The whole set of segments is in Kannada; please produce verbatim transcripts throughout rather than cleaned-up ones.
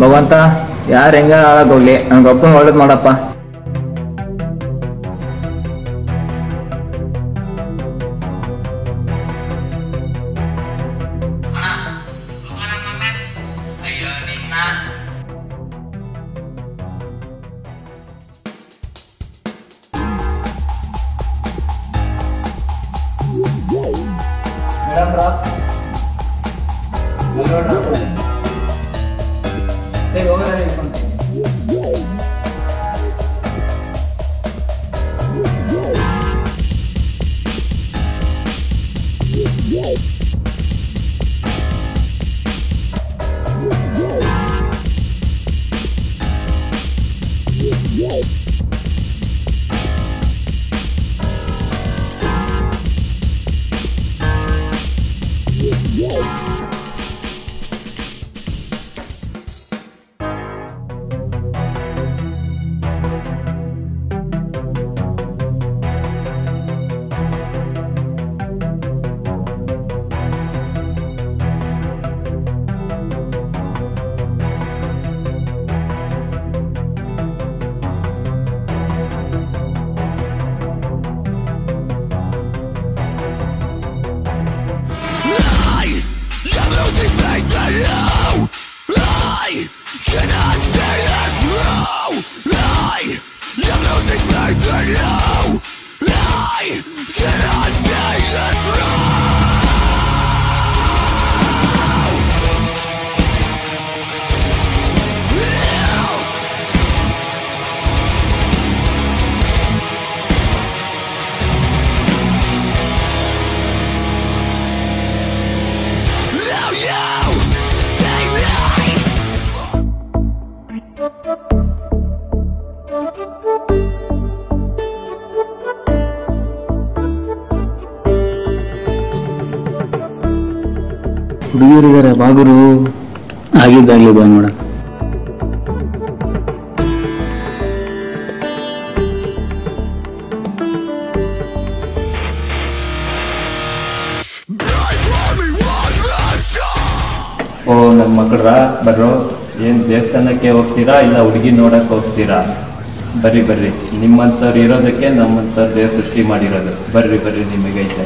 ಭಗವಂತ ಯಾರು ಹೆಂಗ ಹಾಳಾಗೋಗ್ಲಿ ನನಗೊಬ್ಬನ ಒಳ್ಳೇದು ಮಾಡಪ್ಪ. ಹುಡುಗಿಯರಿದ್ದಾರೆ ಬಾಗುರು ಆಗಿದ್ದಾಗ್ಲಿ ಬಾ ನೋಡ. ಓ ನನ್ನ ಮಕ್ಕಳ್ರ ಬರ್ರೋ, ಏನ್ ದೇವಸ್ಥಾನಕ್ಕೆ ಹೋಗ್ತೀರಾ ಇಲ್ಲ ಹುಡುಗಿ ನೋಡಕ್ ಹೋಗ್ತೀರಾ? ಬರ್ರಿ ಬರ್ರಿ, ನಿಮ್ಮಂಥವ್ರು ಇರೋದಕ್ಕೆ ನಮ್ಮಂಥವ್ರು ದೇವ್ರ ಸೃಷ್ಟಿ ಮಾಡಿರೋದು. ಬರ್ರಿ ಬರ್ರಿ, ನಿಮಗೈತೆ.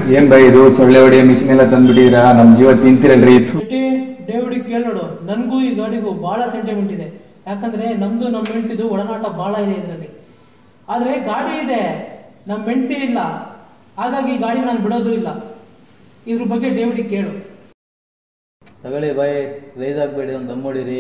ಏನ್ ಬೈ ಇದು ಸೊಳ್ಳೆ ಹೊಡೆಯೋ ಮಿಷಿನ್ ಎಲ್ಲ ತಂದ್ಬಿಟ್ಟಿದ್ದೀರಾ? ನಮ್ ಜೀವ ತಿಂತಿರಲ್ರಿ. ಡೇವಿಡ್ ಕೇಳೋಡು, ನನಗೂ ಈ ಗಾಡಿಗೂ ಭಾಳ ಸೆಂಟಿಮೆಂಟ್ ಇದೆ. ಯಾಕಂದ್ರೆ ನಮ್ದು ನಮ್ಮ ಹೆಂಡ್ತಿದು ಒಡನಾಟ ಭಾಳ ಇದೆ ಇದರಲ್ಲಿ. ಆದರೆ ಗಾಡಿ ಇದೆ, ನಮ್ಮ ಹೆಂಡ್ತಿ ಇಲ್ಲ. ಹಾಗಾಗಿ ಈ ಗಾಡಿ ನಾನು ಬಿಡೋದು ಇಲ್ಲ. ಇದ್ರ ಬಗ್ಗೆ ಡೇವಿಡ್ ಕೇಳು. ತಗೊಳ್ಳಿ ಬಾಯ್, ರೈಸ್ ಆಗಬೇಡಿ, ಒಂದು ದಮ್ ಹೊಡೀರಿ.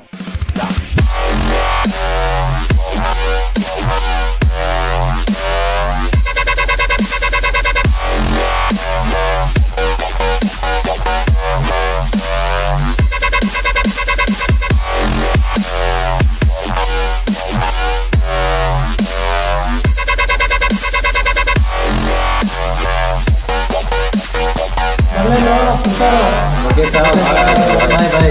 Okay, sir. Bye bye.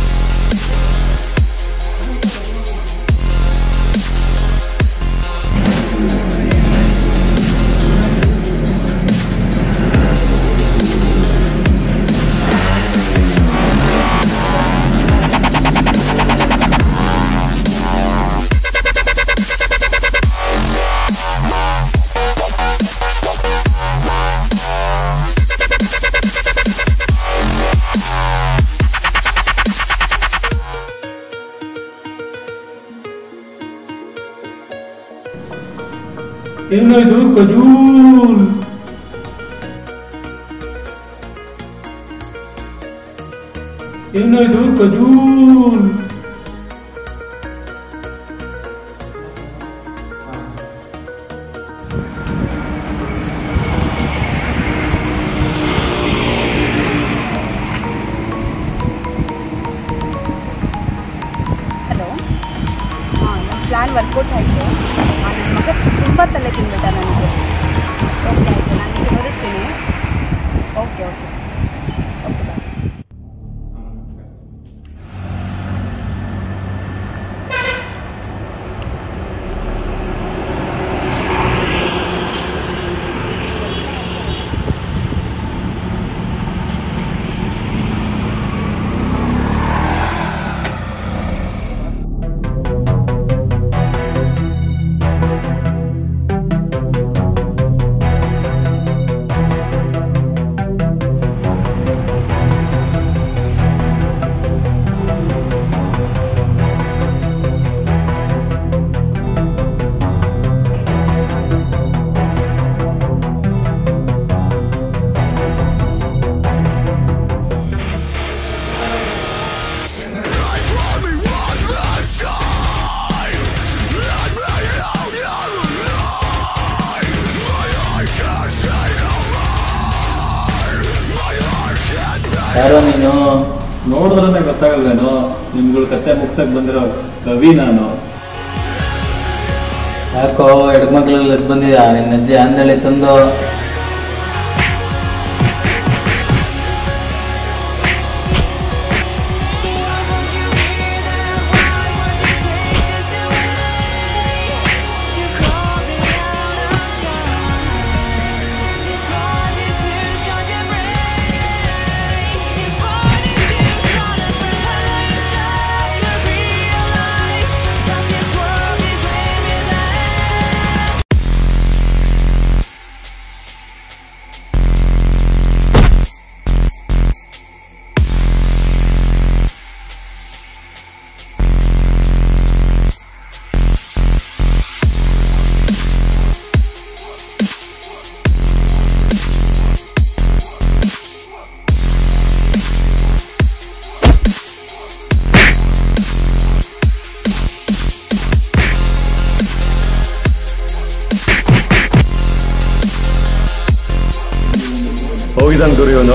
ಏನಾಯ್ತು ಖಜೂಲ್? ಏನಾಯ್ತು ಖಜೂಲ್? ಹಲೋ, ಹಾಂ ನನ್ನ ಪ್ಲ್ಯಾನ್ ವರ್ಕೌಟ್ ಆಯಿತು. ನನ್ನ ಮಗ ತುಂಬ ತಲೆ ತಿನ್ಬಿಟ್ಟ ನನಗೆ. ಓಕೆ ಆಯಿತು, ನಾನು ಇಲ್ಲಿ ಬರುತ್ತೀನಿ. Okay okay okay bye. ಯಾರೋ ನೀನು? ನೋಡಿದ್ರೆ ಗೊತ್ತಾಗಲ್ವೇನೋ, ನಿಮ್ಗಳ ಕತೆ ಮುಗ್ಸಕ್ ಬಂದಿರೋ ಕವಿ ನಾನು. ಯಾಕೋ ಹೆಣ್ಮಕ್ಳೆಲ್ಲ ಎದ್ದು ಬಂದಿದ್ಯಾ? ನಿನ್ನ ಅಜ್ಜಿ ಅಂದಳಿ ತಂದು ಹೋಗಿದ್ದಾನೆ ಗುರು ಇವನು.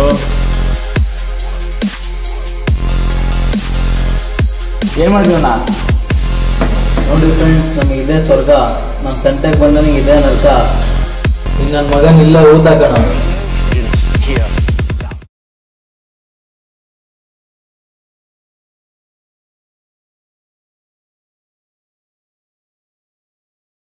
ಏನು ಮಾಡಿದ್ವಣ್ಣ? ನೋಡಿ ಫ್ರೆಂಡ್ಸ್, ನಮಗೆ ಇದೇ ಸ್ವರ್ಗ, ನಮ್ಮ ತಂಟೆಗೆ ಬಂದನಿಗೆ ಇದೇ ನರ್ಕ. ಇನ್ನು ನನ್ನ ಮಗನಿಲ್ಲ ಊಟ ಕಣ.